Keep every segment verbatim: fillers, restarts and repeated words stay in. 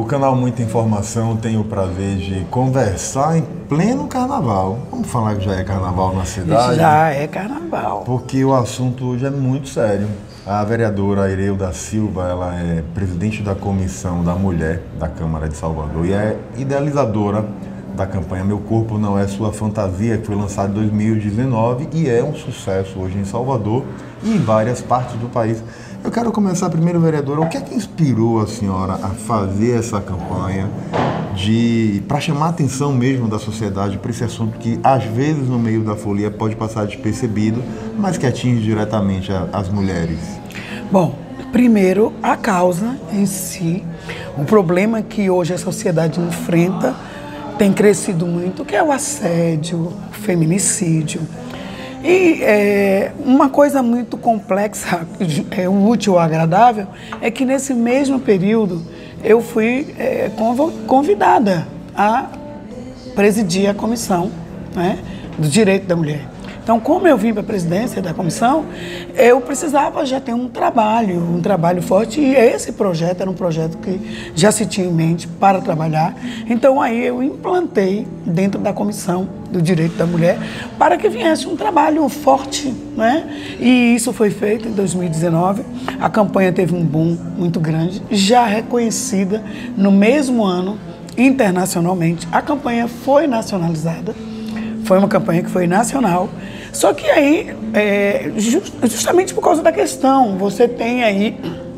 canal Muita Informação tem o prazer de conversar em pleno carnaval. Vamos falar que já é carnaval na cidade? Já é carnaval. Porque o assunto hoje é muito sério. A vereadora Ireilda Silva, ela é presidente da Comissão da Mulher da Câmara de Salvador e é idealizadora da campanha Meu Corpo Não É Sua Fantasia, que foi lançada em dois mil e dezenove e é um sucesso hoje em Salvador e em várias partes do país. Eu quero começar primeiro, vereadora, o que é que inspirou a senhora a fazer essa campanha de para chamar a atenção mesmo da sociedade para esse assunto que às vezes no meio da folia pode passar despercebido, mas que atinge diretamente a, as mulheres? Bom, primeiro a causa em si, o problema que hoje a sociedade enfrenta tem crescido muito, que é o assédio, o feminicídio. E é, uma coisa muito complexa, é, útil ou agradável, é que nesse mesmo período eu fui é, convidada a presidir a comissão, né, do direito da mulher. Então, como eu vim para a presidência da comissão, eu precisava já ter um trabalho, um trabalho forte, e esse projeto era um projeto que já se tinha em mente para trabalhar. Então, aí eu implantei dentro da comissão do direito da mulher para que viesse um trabalho forte, né? E isso foi feito em dois mil e dezenove. A campanha teve um boom muito grande, já reconhecida no mesmo ano internacionalmente. A campanha foi nacionalizada. Foi uma campanha que foi nacional, só que aí, é, just, justamente por causa da questão, você tem aí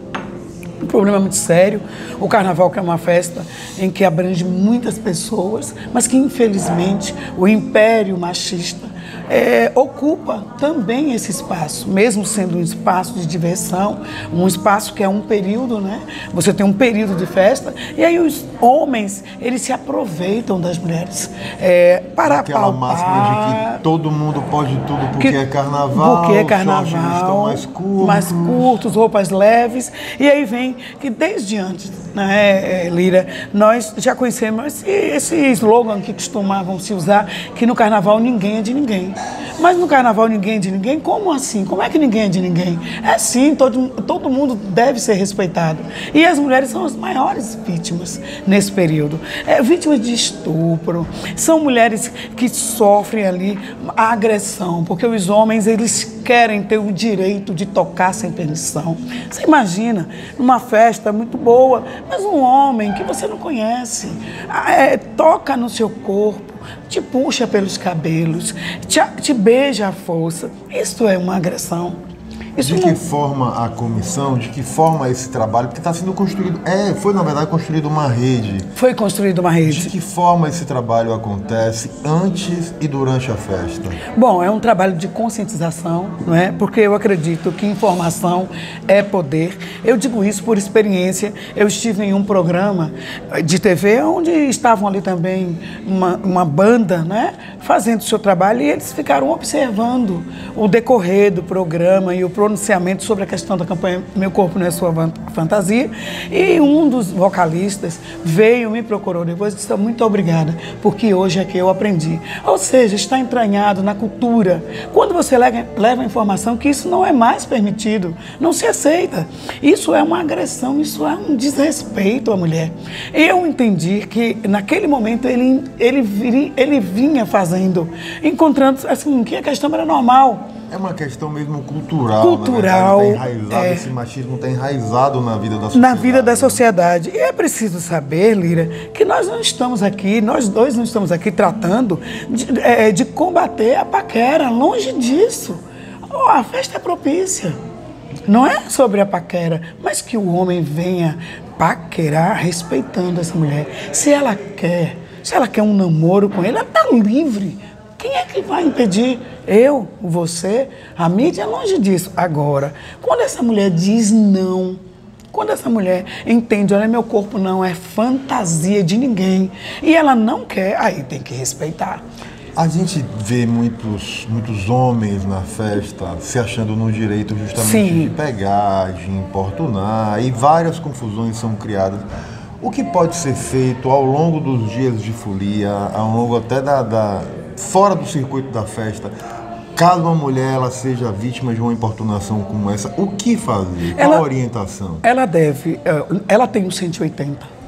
um problema muito sério, o carnaval, que é uma festa em que abrange muitas pessoas, mas que infelizmente o império machista é, ocupa também esse espaço, mesmo sendo um espaço de diversão, um espaço que é um período, né? Você tem um período de festa, e aí os homens, eles se aproveitam das mulheres é, para aquela palpar, máxima de que todo mundo pode tudo porque que, é carnaval, porque é carnaval, os shorts estão mais curtos. mais curtos, roupas leves, e aí vem que desde antes, né, Lira, nós já conhecemos esse slogan que costumavam se usar, que no carnaval ninguém é de ninguém. Mas no carnaval ninguém é de ninguém? Como assim? Como é que ninguém é de ninguém? É sim, todo, todo mundo deve ser respeitado. E as mulheres são as maiores vítimas nesse período. É, vítimas de estupro, são mulheres que sofrem ali a agressão, porque os homens, eles querem ter o direito de tocar sem permissão. Você imagina, numa festa muito boa, mas um homem que você não conhece, é, toca no seu corpo, te puxa pelos cabelos, te, te beija à força. Isso é uma agressão. Isso de não... que forma a comissão, de que forma esse trabalho, porque está sendo construído, é, foi na verdade construída uma rede. Foi construída uma rede. De que forma esse trabalho acontece antes e durante a festa? Bom, é um trabalho de conscientização, não é? Porque eu acredito que informação é poder. Eu digo isso por experiência. Eu estive em um programa de T V onde estavam ali também uma, uma banda, né, fazendo o seu trabalho, e eles ficaram observando o decorrer do programa e o pronunciamento sobre a questão da campanha Meu Corpo Não É Sua Fantasia, e um dos vocalistas veio, me procurou depois e disse: muito obrigada, porque hoje é que eu aprendi. Ou seja, está entranhado na cultura. Quando você leva, leva a informação que isso não é mais permitido, não se aceita. Isso é uma agressão, isso é um desrespeito à mulher. Eu entendi que naquele momento ele, ele, vir, ele vinha fazendo, encontrando assim, que a questão era normal. É uma questão mesmo cultural, cultural, na verdade, tá enraizado, é, esse machismo está enraizado na vida da sociedade. Na vida da sociedade. E é preciso saber, Lira, que nós não estamos aqui, nós dois não estamos aqui tratando de, é, de combater a paquera, longe disso. Oh, a festa é propícia. Não é sobre a paquera, mas que o homem venha paquerar respeitando essa mulher. Se ela quer, se ela quer um namoro com ele, ela está livre. Quem é que vai impedir? Eu, você, a mídia é longe disso. Agora, quando essa mulher diz não, quando essa mulher entende, olha, meu corpo não é fantasia de ninguém, e ela não quer, aí tem que respeitar. A gente vê muitos, muitos homens na festa se achando no direito justamente Sim. de pegar, de importunar, e várias confusões são criadas. O que pode ser feito ao longo dos dias de folia, ao longo até da... da fora do circuito da festa, caso uma mulher ela seja vítima de uma importunação como essa, o que fazer? Qual ela, a orientação? Ela deve, ela tem um cento e oitenta,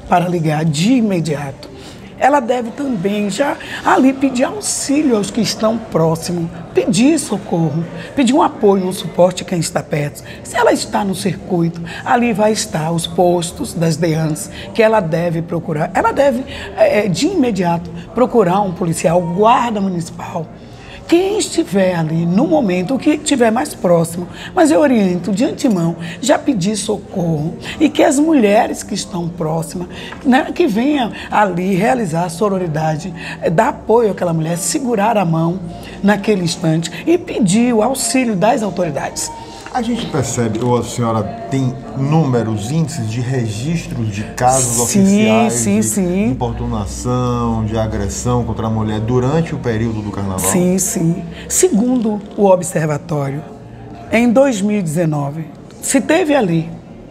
para ligar de imediato. Ela deve também já ali pedir auxílio aos que estão próximos, pedir socorro, pedir um apoio, um suporte a quem está perto. Se ela está no circuito, ali vai estar os postos das DEANs que ela deve procurar. Ela deve, é, de imediato, procurar um policial, guarda municipal. Quem estiver ali no momento, o que estiver mais próximo, mas eu oriento de antemão, já pedir socorro e que as mulheres que estão próximas, né, que venham ali realizar a sororidade, dar apoio àquela mulher, segurar a mão naquele instante e pedir o auxílio das autoridades. A gente percebe, ou a senhora tem números, índices de registros de casos sim, oficiais sim, de sim. importunação, de agressão contra a mulher durante o período do carnaval? Sim, sim. Segundo o observatório, em dois mil e dezenove, se teve ali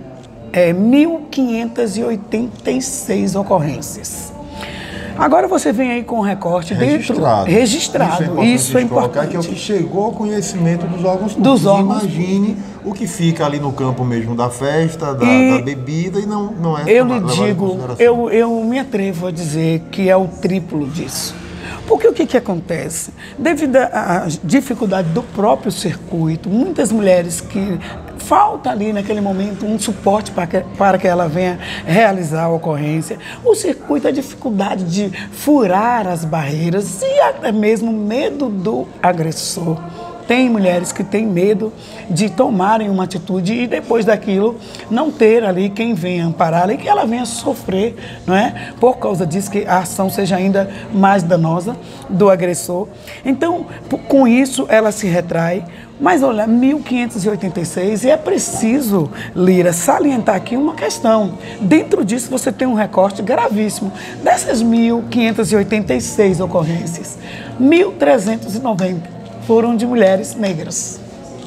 é, mil quinhentas e oitenta e seis ocorrências. Agora você vem aí com um recorte registrado. Dentro, registrado. Isso é importante. Isso é importante. Que é o que chegou ao conhecimento dos órgãos públicos. Dos órgãos. Imagine o que fica ali no campo mesmo da festa, da, e da bebida e não, não é... Eu lhe digo, eu, eu me atrevo a dizer que é o triplo disso. Porque o que, que acontece? Devido à dificuldade do próprio circuito, muitas mulheres que falta ali naquele momento um suporte para que, para que ela venha realizar a ocorrência, o circuito, a dificuldade de furar as barreiras e até mesmo medo do agressor. Tem mulheres que têm medo de tomarem uma atitude e depois daquilo não ter ali quem venha ampará-la e que ela venha sofrer, não é? Por causa disso que a ação seja ainda mais danosa do agressor. Então, com isso, ela se retrai. Mas olha, mil quinhentos e oitenta e seis, e é preciso, Lira, salientar aqui uma questão. Dentro disso você tem um recorte gravíssimo. Dessas mil quinhentas e oitenta e seis ocorrências, mil trezentos e noventa foram de mulheres negras.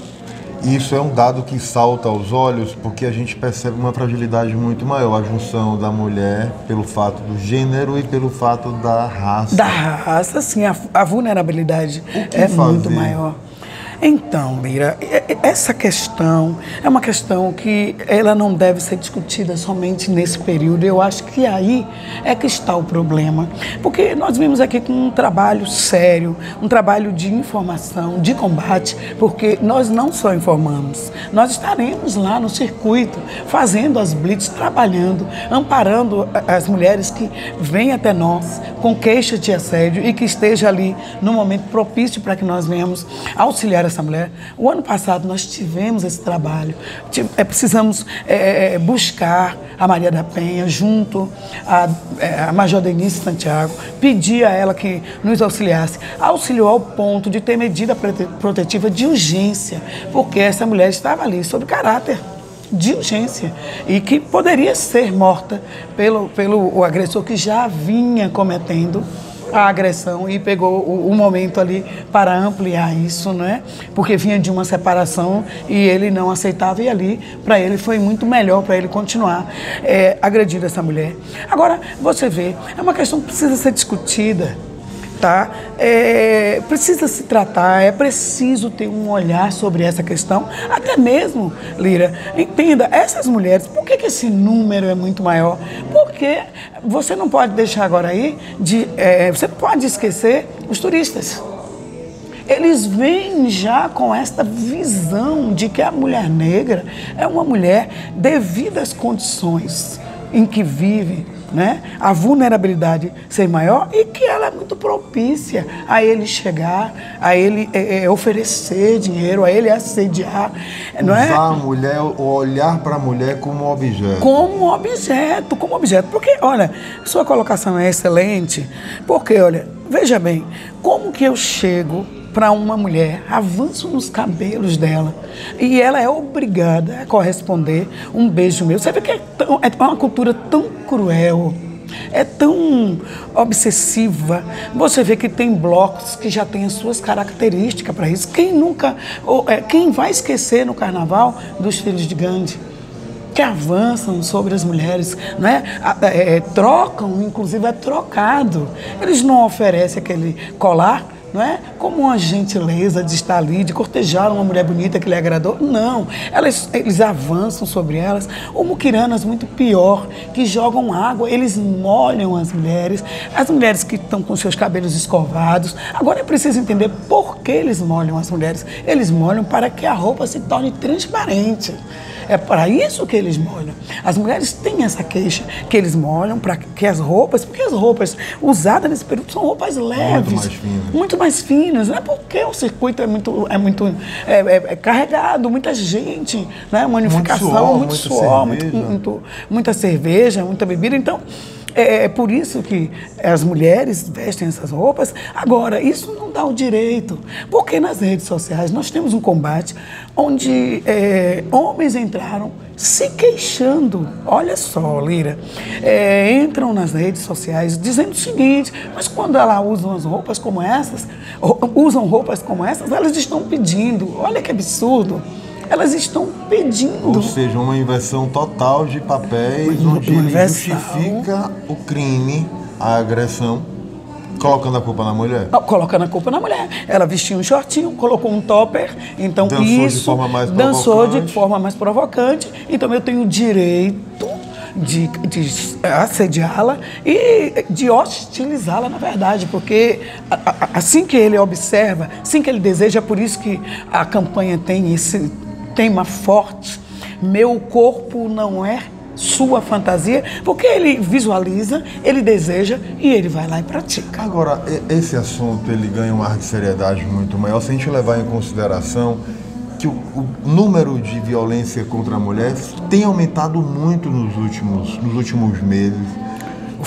Isso é um dado que salta aos olhos porque a gente percebe uma fragilidade muito maior, a junção da mulher pelo fato do gênero e pelo fato da raça. Da raça, sim, a, a vulnerabilidade é fazer? muito maior. Então, Lira, essa questão é uma questão que ela não deve ser discutida somente nesse período. Eu acho que aí é que está o problema. Porque nós vimos aqui com um trabalho sério, um trabalho de informação, de combate, porque nós não só informamos, nós estaremos lá no circuito, fazendo as blitz, trabalhando, amparando as mulheres que vêm até nós com queixa de assédio e que esteja ali no momento propício para que nós venhamos auxiliar essa mulher. O ano passado nós tivemos esse trabalho, é, precisamos é, buscar a Maria da Penha junto à, à Major Denise Santiago, pedir a ela que nos auxiliasse, auxiliou ao ponto de ter medida protetiva de urgência, porque essa mulher estava ali sob caráter de urgência e que poderia ser morta pelo, pelo o agressor que já vinha cometendo a agressão e pegou o, o momento ali para ampliar isso, né? Porque vinha de uma separação e ele não aceitava e ali para ele foi muito melhor para ele continuar é, agredindo essa mulher. Agora, você vê, é uma questão que precisa ser discutida, tá? É, precisa se tratar, é preciso ter um olhar sobre essa questão, até mesmo, Lira, entenda, essas mulheres, por que, que esse número é muito maior? Porque você não pode deixar agora aí, de, é, você pode esquecer os turistas. Eles vêm já com esta visão de que a mulher negra é uma mulher devido às condições em que vive, né? A vulnerabilidade ser maior e que ela é muito propícia a ele chegar, a ele é, é, oferecer dinheiro, a ele assediar. Não Usar é? a mulher, olhar para a mulher como objeto. Como objeto, como objeto. Porque, olha, sua colocação é excelente, porque, olha, veja bem, como que eu chego para uma mulher, avanço nos cabelos dela e ela é obrigada a corresponder um beijo meu. Você vê que é, tão, é uma cultura tão cruel, é tão obsessiva. Você vê que tem blocos que já têm as suas características para isso. Quem nunca, ou, é, quem vai esquecer no carnaval dos filhos de Gandhi? Que avançam sobre as mulheres, né? É, é, trocam, inclusive é trocado. Eles não oferecem aquele colar não é? Como uma gentileza de estar ali, de cortejar uma mulher bonita que lhe agradou. Não, elas, eles avançam sobre elas. Ou muquiranas, muito pior, que jogam água, eles molham as mulheres, as mulheres que estão com seus cabelos escovados. Agora é preciso entender por que eles molham as mulheres. Eles molham para que a roupa se torne transparente. É para isso que eles molham. As mulheres têm essa queixa, que eles molham para que as roupas, porque as roupas usadas nesse período são roupas leves. Muito mais finas. Muito mais finas, não é porque o circuito é muito, é muito é, é, é carregado, muita gente, né? Uma unificação, muito suor, muito, suor muito, muito, muita cerveja, muita bebida. Então, é, é por isso que as mulheres vestem essas roupas. Agora, isso não dá o direito, porque nas redes sociais nós temos um combate onde é, homens entraram se queixando, olha só, Lira, é, entram nas redes sociais dizendo o seguinte, mas quando elas usam as roupas como essas, usam roupas como essas, elas estão pedindo, olha que absurdo, elas estão pedindo. Ou seja, uma inversão total de papéis, onde ele justifica o crime, a agressão, colocando a culpa na mulher? Colocando a culpa na mulher. Ela vestia um shortinho, colocou um topper, então dançou isso... de forma mais dançou provocante. de forma mais provocante. Então eu tenho o direito de, de assediá-la e de hostilizá-la, na verdade, porque assim que ele observa, assim que ele deseja, é por isso que a campanha tem esse tema forte, meu corpo não é sua fantasia, porque ele visualiza, ele deseja e ele vai lá e pratica. Agora, esse assunto ele ganha um ar de seriedade muito maior se a gente levar em consideração que o, o número de violência contra a mulher tem aumentado muito nos últimos, nos últimos meses. O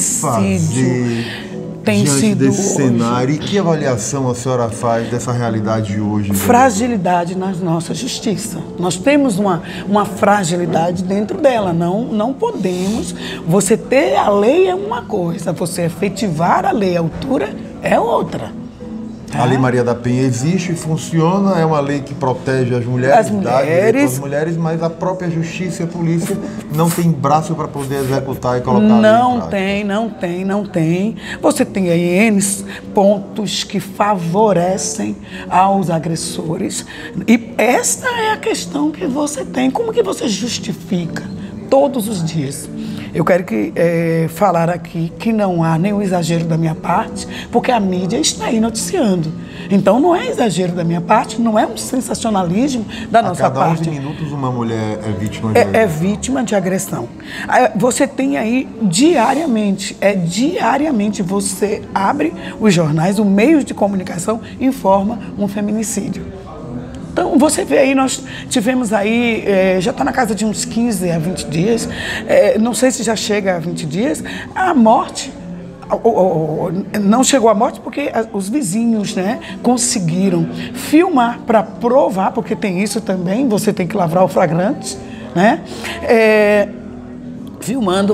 feminicídio tem diante sido desse hoje... cenário, e que avaliação a senhora faz dessa realidade de hoje? Fragilidade na nossa justiça. Nós temos uma, uma fragilidade dentro dela. Não, não podemos... Você ter a lei é uma coisa, você efetivar a lei à altura é outra. A Lei Maria da Penha existe e funciona, é uma lei que protege as mulheres, as mulheres, as mulheres, mas a própria justiça e a polícia não tem braço para poder executar e colocar não a lei em tem, não tem, não tem. Você tem aí N pontos que favorecem aos agressores e esta é a questão que você tem. Como que você justifica todos os dias? Eu quero que, é, falar aqui que não há nenhum exagero da minha parte, porque a mídia está aí noticiando. Então não é exagero da minha parte, não é um sensacionalismo da nossa parte. A cada onze minutos uma mulher é vítima de é, é vítima de agressão. Você tem aí diariamente, é diariamente você abre os jornais, os meios de comunicação informa um feminicídio. Então, você vê aí, nós tivemos aí, é, já está na casa de uns quinze a vinte dias, é, não sei se já chega a vinte dias, a morte, ou, ou, não chegou à morte porque os vizinhos, né, conseguiram filmar para provar, porque tem isso também, você tem que lavrar o flagrante, né, é, filmando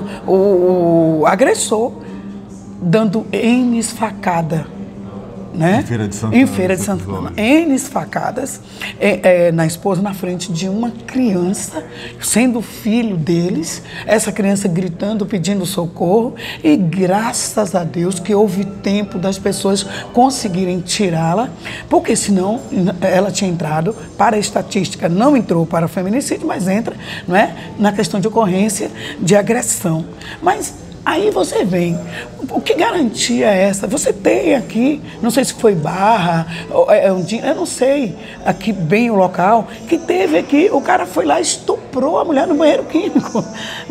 o, o agressor dando N facada. Né? Em Feira de Santana. Em Feira de Santana. N facadas é, é, na esposa, na frente de uma criança, sendo filho deles, essa criança gritando, pedindo socorro, e graças a Deus que houve tempo das pessoas conseguirem tirá-la, porque senão ela tinha entrado para a estatística, não entrou para o feminicídio, mas entra, não é, na questão de ocorrência de agressão. Mas aí você vem, o que garantia é essa? Você tem aqui, não sei se foi Barra, eu não sei aqui bem o local, que teve aqui, o cara foi lá e estuprou a mulher no banheiro químico.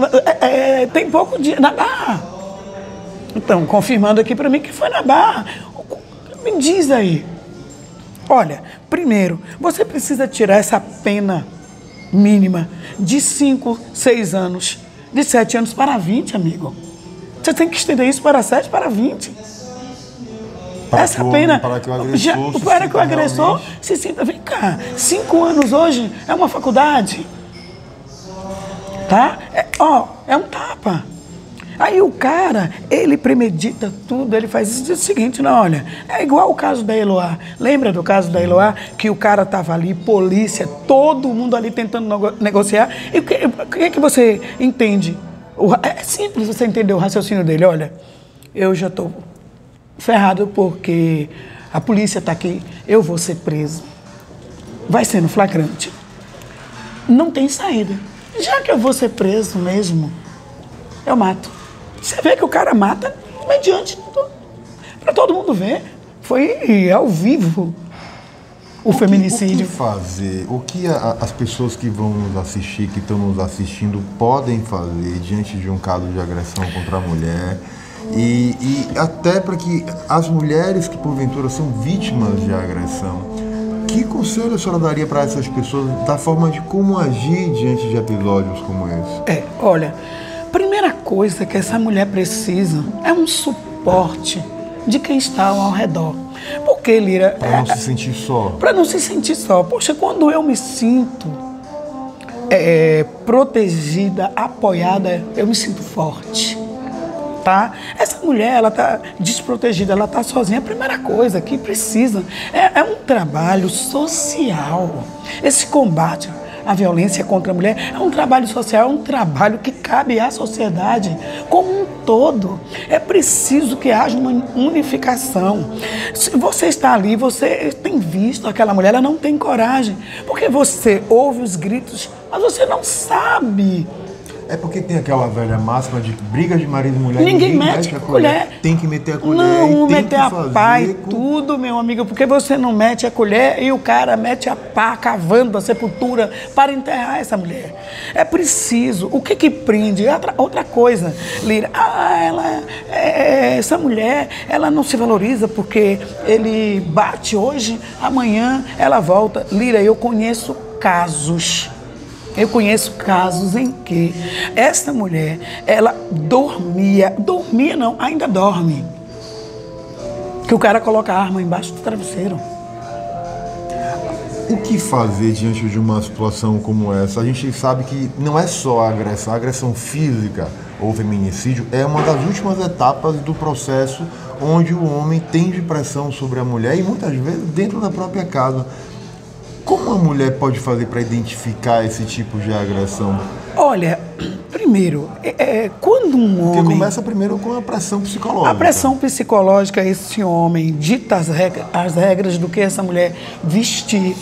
É, é, tem pouco dia, na Barra. Então, confirmando aqui para mim que foi na Barra. Me diz aí. Olha, primeiro, você precisa tirar essa pena mínima de cinco, seis anos, de sete anos para vinte, amigo. Você tem que estender isso para sete, para vinte. Para Essa que o, pena... Para que o agressor, já, se, para que o agressor realmente... se sinta... Vem cá, cinco anos hoje é uma faculdade. Tá? É, ó, é um tapa. Aí o cara, ele premedita tudo, ele faz isso, diz o seguinte, não, olha, é igual o caso da Eloá. Lembra do caso da Eloá? Que o cara estava ali, polícia, todo mundo ali tentando negociar. E o que, o que é que você entende? É simples você entender o raciocínio dele. Olha, eu já estou ferrado porque a polícia está aqui, eu vou ser preso. Vai ser no flagrante. Não tem saída. Já que eu vou ser preso mesmo, eu mato. Você vê que o cara mata mediante para todo mundo ver. Foi ao vivo o, o feminicídio. Que, o que fazer? O que a, as pessoas que vão nos assistir, que estão nos assistindo, podem fazer diante de um caso de agressão contra a mulher? E, e até para que as mulheres que porventura são vítimas de agressão, que conselho a senhora daria para essas pessoas da forma de como agir diante de episódios como esse? É, olha, primeira coisa que essa mulher precisa é um suporte de quem está ao redor. Porque, Lira... Para não é, se sentir só. Para não se sentir só. Poxa, quando eu me sinto é, protegida, apoiada, eu me sinto forte. Tá? Essa mulher, ela tá desprotegida, ela tá sozinha. A primeira coisa que precisa é, é um trabalho social. Esse combate à violência contra a mulher é um trabalho social, é um trabalho que cabe à sociedade como um todo. É preciso que haja uma unificação. Se você está ali, você tem visto aquela mulher, ela não tem coragem, porque você ouve os gritos, mas você não sabe. É porque tem aquela velha máxima de briga de marido e mulher, ninguém, ninguém mete, mete a colher. colher. Tem que meter a colher. Não, e tem meter que a fazer pá e com... tudo, meu amigo, porque você não mete a colher e o cara mete a pá cavando a sepultura para enterrar essa mulher. É preciso. O que que prende? Outra, outra coisa, Lira, ah, ela, é, essa mulher, ela não se valoriza porque ele bate hoje, amanhã ela volta. Lira, eu conheço casos. Eu conheço casos em que essa mulher, ela dormia, dormia não, ainda dorme, que o cara coloca a arma embaixo do travesseiro. O que fazer diante de uma situação como essa? A gente sabe que não é só a agressão, a agressão física ou feminicídio é uma das últimas etapas do processo onde o homem tem de pressão sobre a mulher e muitas vezes dentro da própria casa. Como a mulher pode fazer para identificar esse tipo de agressão? Olha, primeiro, é, é, quando um homem... Porque começa primeiro com a pressão psicológica. A pressão psicológica, esse homem dita as regras, as regras do que essa mulher vestir,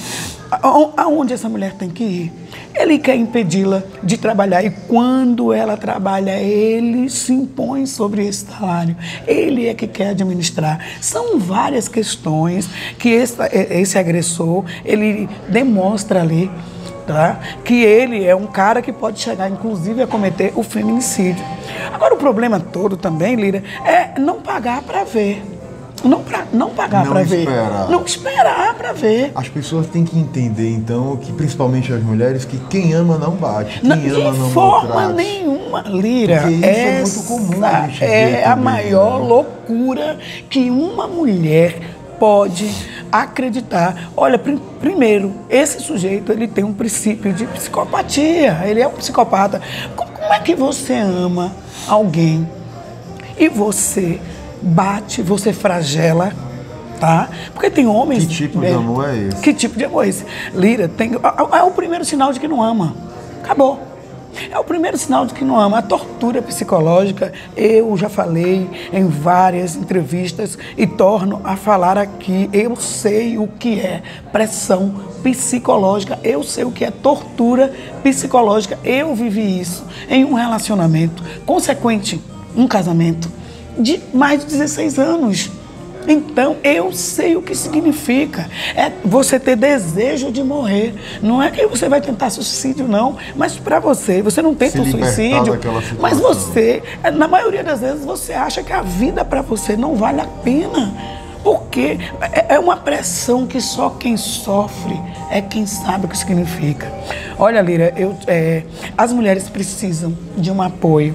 aonde essa mulher tem que ir. Ele quer impedi-la de trabalhar e quando ela trabalha, ele se impõe sobre esse salário. Ele é que quer administrar. São várias questões que esse, esse agressor, ele demonstra ali, tá? Que ele é um cara que pode chegar, inclusive, a cometer o feminicídio. Agora, o problema todo também, Lira, é não pagar para ver. Não, pra, não pagar para ver. Não esperar para ver. As pessoas têm que entender, então, que principalmente as mulheres, que quem ama não bate. Quem não, ama de não forma maltrate. nenhuma, Lira. Porque isso essa é muito comum a gente ver é a também, maior né? loucura que uma mulher pode acreditar. Olha, pr primeiro, esse sujeito, ele tem um princípio de psicopatia. Ele é um psicopata. Como, como é que você ama alguém e você bate, você flagela, tá? Porque tem homens... Que tipo de amor é esse? Que tipo de amor é esse? Lira, tem, é o primeiro sinal de que não ama. Acabou. É o primeiro sinal de que não ama. A tortura psicológica, eu já falei em várias entrevistas e torno a falar aqui. Eu sei o que é pressão psicológica, eu sei o que é tortura psicológica. Eu vivi isso em um relacionamento consequente, um casamento de mais de dezesseis anos. Então, eu sei o que significa. É você ter desejo de morrer. Não é que você vai tentar suicídio, não. Mas para você, você não tenta o suicídio. Mas você, na maioria das vezes, você acha que a vida para você não vale a pena. Porque é uma pressão que só quem sofre é quem sabe o que significa. Olha, Lira, eu, é, as mulheres precisam de um apoio.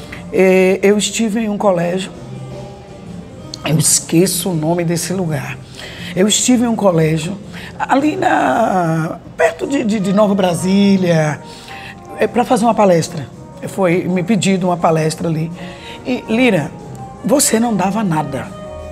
Eu estive em um colégio, eu esqueço o nome desse lugar. Eu estive em um colégio, ali na, perto de, de, de Nova Brasília, para fazer uma palestra. Foi me pedido uma palestra ali. E, Lira, você não dava nada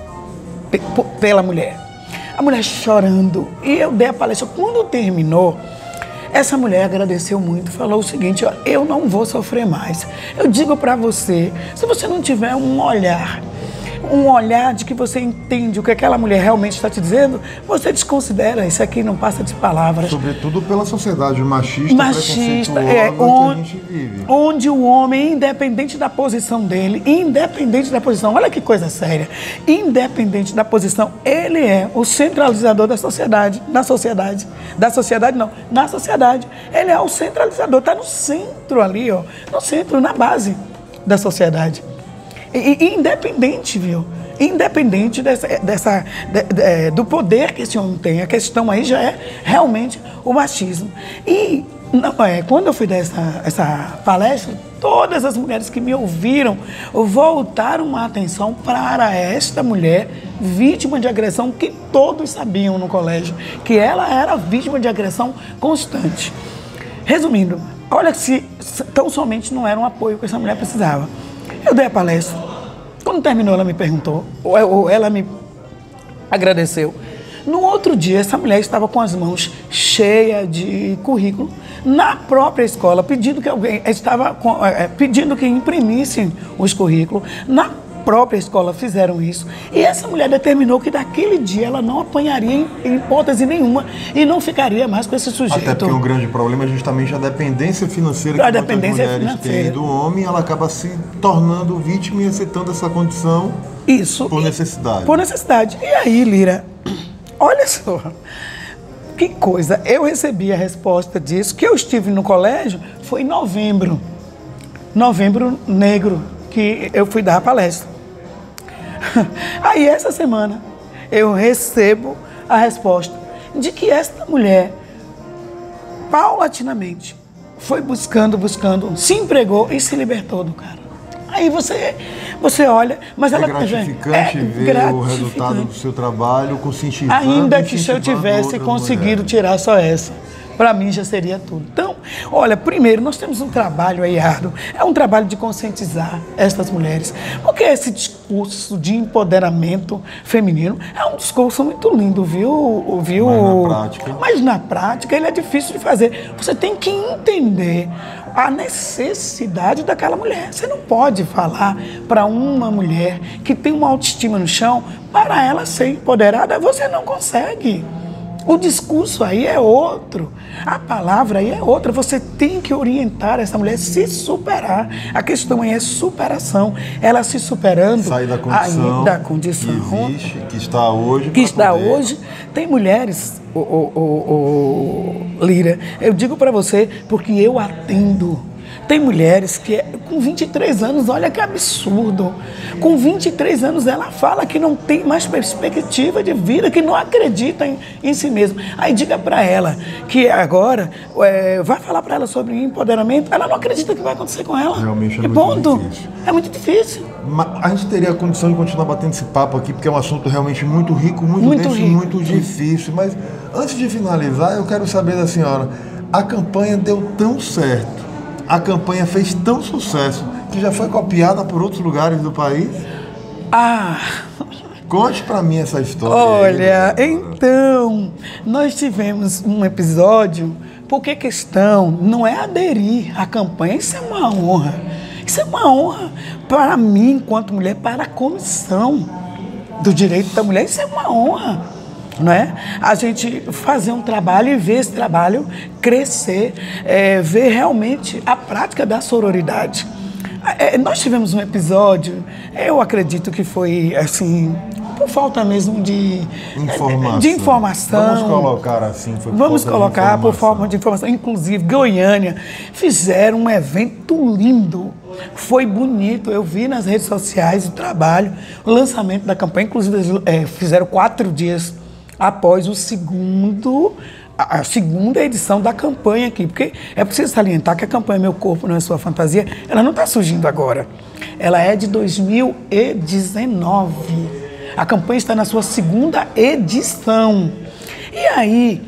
pela mulher. A mulher chorando. E eu dei a palestra. Quando terminou, essa mulher agradeceu muito, falou o seguinte: ó, eu não vou sofrer mais. Eu digo para você, se você não tiver um olhar, um olhar de que você entende o que aquela mulher realmente está te dizendo, você desconsidera. Isso aqui não passa de palavras. Sobretudo pela sociedade machista, machista é, onde, que a gente vive. Onde o homem, independente da posição dele, independente da posição, olha que coisa séria, independente da posição, ele é o centralizador da sociedade, na sociedade, da sociedade não, na sociedade. Ele é o centralizador, está no centro ali, ó, no centro, na base da sociedade. E, e independente, viu? Independente dessa, dessa, de, de, do poder que esse homem tem, a questão aí já é realmente o machismo. E não, é, quando eu fui dar essa, essa palestra, todas as mulheres que me ouviram voltaram a atenção para esta mulher vítima de agressão que todos sabiam no colégio, que ela era vítima de agressão constante. Resumindo, olha se tão somente não era um apoio que essa mulher precisava. Eu dei a palestra. Quando terminou, ela me perguntou, ou ela me agradeceu. No outro dia, essa mulher estava com as mãos cheias de currículo na própria escola, pedindo que alguém estava pedindo que imprimissem os currículos. Na própria escola fizeram isso. E essa mulher determinou que daquele dia ela não apanharia em, em hipótese nenhuma e não ficaria mais com esse sujeito. Até porque um grande problema é justamente a dependência financeira que a dependência muitas mulheres financeira. têm do homem, ela acaba se tornando vítima e aceitando essa condição isso, por necessidade. Por necessidade. E aí, Lira, olha só, que coisa. Eu recebi a resposta disso, que eu estive no colégio, foi em novembro. Novembro negro, que eu fui dar a palestra. Aí, essa semana, eu recebo a resposta de que esta mulher, paulatinamente, foi buscando, buscando, se empregou e se libertou do cara. Aí você, você olha, mas é ela... gratificante é ver gratificante. O resultado do seu trabalho conscientizando. Ainda que se eu tivesse conseguido mulheres. tirar só essa, para mim já seria tudo. Então, olha, primeiro, nós temos um trabalho aí árduo, é um trabalho de conscientizar estas mulheres, porque esse discurso de empoderamento feminino é um discurso muito lindo, viu? viu? Mas na prática... Mas na prática ele é difícil de fazer. Você tem que entender a necessidade daquela mulher. Você não pode falar para uma mulher que tem uma autoestima no chão, para ela ser empoderada, você não consegue. O discurso aí é outro, a palavra aí é outra. Você tem que orientar essa mulher a se superar. A questão aí é superação. Ela se superando, sair da condição, aí, da condição que existe, que está hoje. Que está poder... hoje. Tem mulheres, o, o, o, o, Lira, eu digo para você porque eu atendo. Tem mulheres que com vinte e três anos, olha que absurdo, com vinte e três anos ela fala que não tem mais perspectiva de vida, que não acredita em, em si mesma. Aí diga para ela que agora, é, vai falar para ela sobre empoderamento, ela não acredita que vai acontecer com ela. Realmente é e muito ponto. difícil. É muito difícil. Mas a gente teria a condição de continuar batendo esse papo aqui, porque é um assunto realmente muito rico, muito, muito denso e rico. muito difícil. Mas antes de finalizar, eu quero saber da senhora, a campanha deu tão certo, a campanha fez tão sucesso que já foi copiada por outros lugares do país? Ah! Conte pra mim essa história. Olha, aí, então, nós tivemos um episódio, porque a questão não é aderir à campanha, isso é uma honra. Isso é uma honra para mim, enquanto mulher, para a Comissão do Direito da Mulher, isso é uma honra. Não é? A gente fazer um trabalho e ver esse trabalho crescer, é, ver realmente a prática da sororidade. É, nós tivemos um episódio, eu acredito que foi assim, por falta mesmo de informação. De informação. Vamos colocar assim. Foi por Vamos colocar por forma de informação. Inclusive, Goiânia fizeram um evento lindo. Foi bonito, eu vi nas redes sociais o trabalho, o lançamento da campanha. Inclusive, é, fizeram quatro dias após o segundo, a segunda edição da campanha aqui. Porque é preciso salientar que a campanha Meu Corpo Não É Sua Fantasia, ela não está surgindo agora. Ela é de dois mil e dezenove. A campanha está na sua segunda edição. E aí,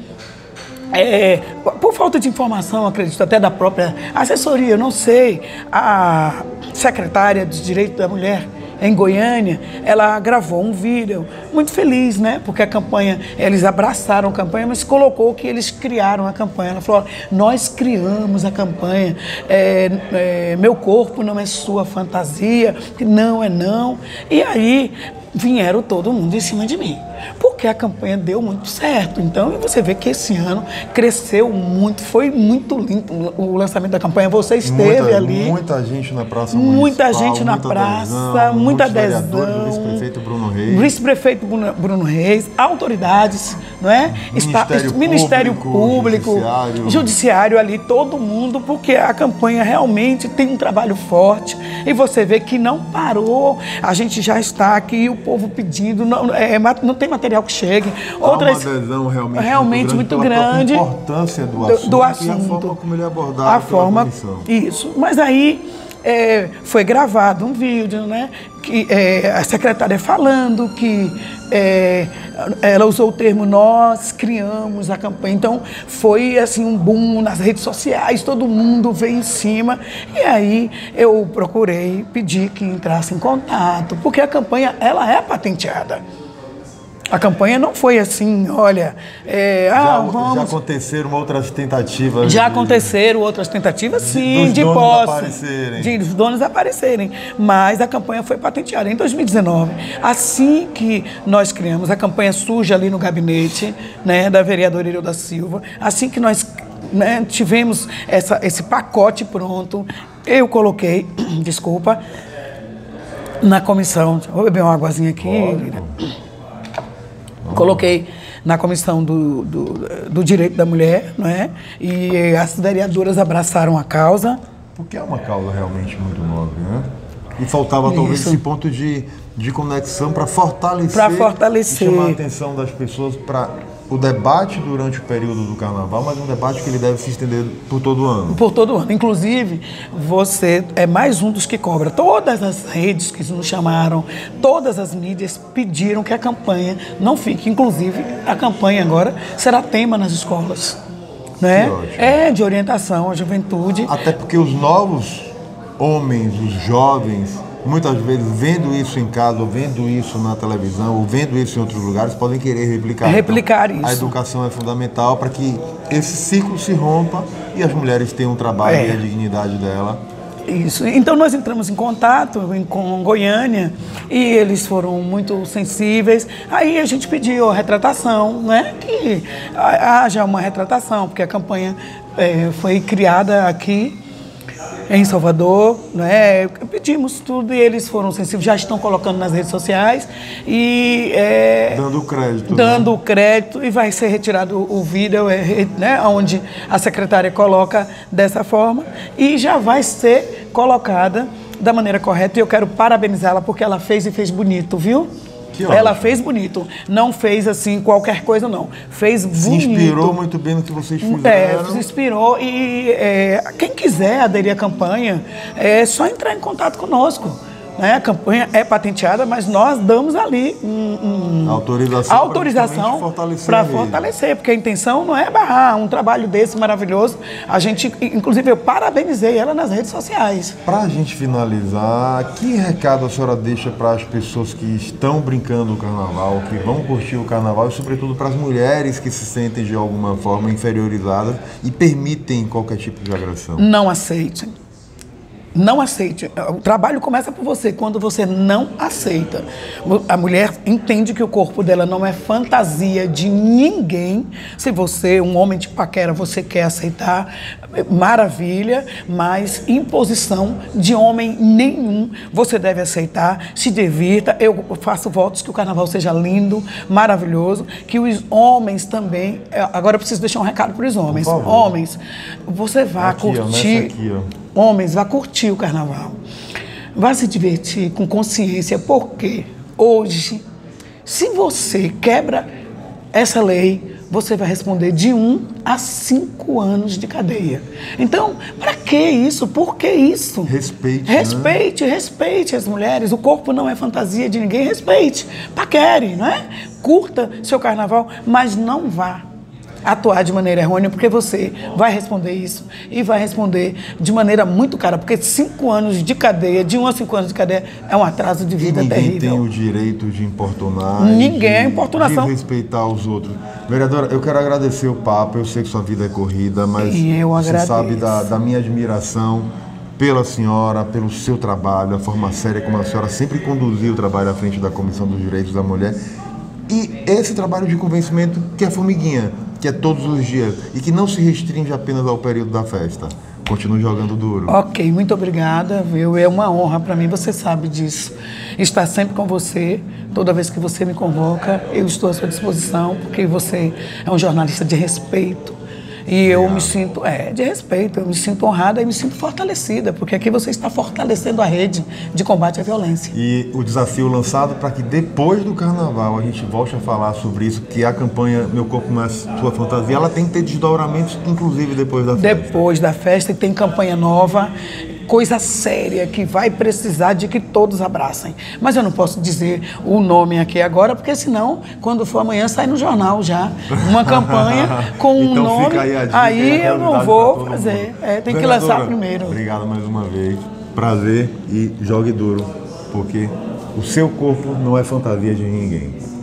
é, por falta de informação, acredito, até da própria assessoria, eu não sei, a secretária de Direito da Mulher em Goiânia, ela gravou um vídeo muito feliz, né? Porque a campanha, eles abraçaram a campanha, mas colocou que eles criaram a campanha. Ela falou, nós criamos a campanha, é, é, meu corpo não é sua fantasia, não é não. E aí vieram todo mundo em cima de mim, porque a campanha deu muito certo. Então você vê que esse ano cresceu muito, foi muito lindo o lançamento da campanha. Você esteve muita, ali. Muita gente na praça Muita gente na praça, adesão, muita adesão. Vice-prefeito Bruno Reis. Vice-prefeito Bruno Reis, autoridades, não é? Ministério, Está, Ministério Público, Público, Judiciário. Judiciário ali, todo mundo, porque a campanha realmente tem um trabalho forte e você vê que não parou. A gente já está aqui, o povo pedindo, não, é, não tem material que chegue. Outras, Há uma adesão realmente, realmente muito grande, muito grande a importância do, do, assunto, do assunto e a forma como ele é abordado a pela forma, comissão. Isso, mas aí é, foi gravado um vídeo, né, que é, a secretária falando que é, ela usou o termo nós criamos a campanha, então foi assim um boom nas redes sociais, todo mundo veio em cima e aí eu procurei pedir que entrasse em contato, porque a campanha ela é patenteada. A campanha não foi assim, olha, é, já, ah, vamos... já aconteceram outras tentativas? Já de, aconteceram outras tentativas, sim, dos de donos posse, aparecerem. de os donos aparecerem, mas a campanha foi patenteada em dois mil e dezenove. Assim que nós criamos, a campanha surge ali no gabinete, né, da vereadora Ireilda Silva, assim que nós, né, tivemos essa, esse pacote pronto, eu coloquei, desculpa, na comissão, vou beber uma águazinha aqui, Ótimo. Coloquei na comissão do, do, do direito da mulher, não é? E as vereadoras abraçaram a causa. Porque é uma causa realmente muito nobre, né? E faltava Isso. talvez esse ponto de, de conexão para fortalecer, Para fortalecer. e chamar a atenção das pessoas para o debate durante o período do carnaval, mas um debate que ele deve se estender por todo o ano. Por todo o ano. Inclusive, você é mais um dos que cobra. Todas as redes que nos chamaram, todas as mídias pediram que a campanha não fique. Inclusive, a campanha agora será tema nas escolas. Né? É de orientação à juventude. Até porque os novos homens, os jovens, muitas vezes vendo isso em casa, ou vendo isso na televisão, ou vendo isso em outros lugares, podem querer replicar. Replicar então, isso. A educação é fundamental para que esse ciclo se rompa e as mulheres tenham um trabalho É. e a dignidade dela. Isso. Então nós entramos em contato em, com Goiânia e eles foram muito sensíveis. Aí a gente pediu a retratação, né? Que haja uma retratação, porque a campanha é, foi criada aqui em Salvador, né? Pedimos tudo e eles foram sensíveis, já estão colocando nas redes sociais e é, dando crédito. Dando né? crédito e vai ser retirado o vídeo, é, né? Onde a secretária coloca dessa forma e já vai ser colocada da maneira correta e eu quero parabenizá-la porque ela fez e fez bonito, viu? Que ela ótimo. fez bonito, não fez assim qualquer coisa não, fez bonito. Se inspirou muito bem no que vocês fizeram. É, se inspirou e é, quem quiser aderir à campanha, é só entrar em contato conosco. Né? A campanha é patenteada, mas nós damos ali um, um, autorização, autorização para fortalecer, fortalecer, porque a intenção não é barrar um trabalho desse maravilhoso. A gente, inclusive, eu parabenizei ela nas redes sociais. Para a gente finalizar, que recado a senhora deixa para as pessoas que estão brincando o carnaval, que vão curtir o carnaval e, sobretudo, para as mulheres que se sentem de alguma forma inferiorizadas e permitem qualquer tipo de agressão? Não aceitem. Não aceite. O trabalho começa por você. Quando você não aceita, a mulher entende que o corpo dela não é fantasia de ninguém. Se você, um homem de paquera, você quer aceitar, maravilha, mas imposição de homem nenhum você deve aceitar. Se divirta. Eu faço votos que o carnaval seja lindo, maravilhoso, que os homens também. Agora eu preciso deixar um recado para os homens. Homens, você vá aqui, curtir. Ó, aqui, ó. Homens, vá curtir o carnaval. Vá se divertir com consciência, porque hoje, se você quebra essa lei, você vai responder de um a cinco anos de cadeia. Então, para que isso? Por que isso? Respeite. Respeite, né? respeite as mulheres. O corpo não é fantasia de ninguém. Respeite. Paquere, não é? Curta seu carnaval, mas não vá atuar de maneira errônea, porque você vai responder isso e vai responder de maneira muito cara, porque cinco anos de cadeia, de um a cinco anos de cadeia, é um atraso de vida e ninguém terrível. Ninguém tem o direito de importunar. Ninguém, é de, importunação. De respeitar os outros. Vereadora, eu quero agradecer o papo, eu sei que sua vida é corrida, mas e eu você agradeço. sabe da, da minha admiração pela senhora, pelo seu trabalho, a forma séria como a senhora sempre conduziu o trabalho à frente da Comissão dos Direitos da Mulher. E esse trabalho de convencimento que é formiguinha, que é todos os dias e que não se restringe apenas ao período da festa. Continue jogando duro. Ok, muito obrigada, viu? É uma honra para mim, você sabe disso. Estar sempre com você, toda vez que você me convoca, eu estou à sua disposição, porque você é um jornalista de respeito. E eu me sinto, é, de respeito, eu me sinto honrada e me sinto fortalecida, porque aqui você está fortalecendo a rede de combate à violência. E o desafio lançado para que depois do Carnaval a gente volte a falar sobre isso, que a campanha Meu Corpo Não É Sua Fantasia, ela tem que ter desdobramentos, inclusive depois da festa. Depois da festa, e tem campanha nova, coisa séria, que vai precisar de que todos abracem. Mas eu não posso dizer o nome aqui agora, porque senão, quando for amanhã, sai no jornal já uma campanha com um então nome. Fica aí a dica, aí eu não vou fazer. Mundo. É, tem Vereadora, que lançar primeiro. Obrigado mais uma vez. Prazer e jogue duro, porque o seu corpo não é fantasia de ninguém.